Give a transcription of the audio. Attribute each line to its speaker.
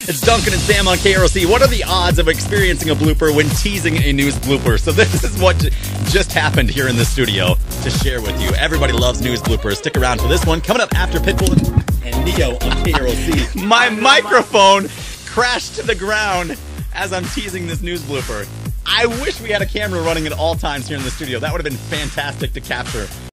Speaker 1: It's Dunken and Sam on KROC. What are the odds of experiencing a blooper when teasing a news blooper? So this is what just happened here in the studio to share with you. Everybody loves news bloopers. Stick around for this one. Coming up after Pitbull and Neo on KROC. My microphone crashed to the ground as I'm teasing this news blooper. I wish we had a camera running at all times here in the studio. That would have been fantastic to capture.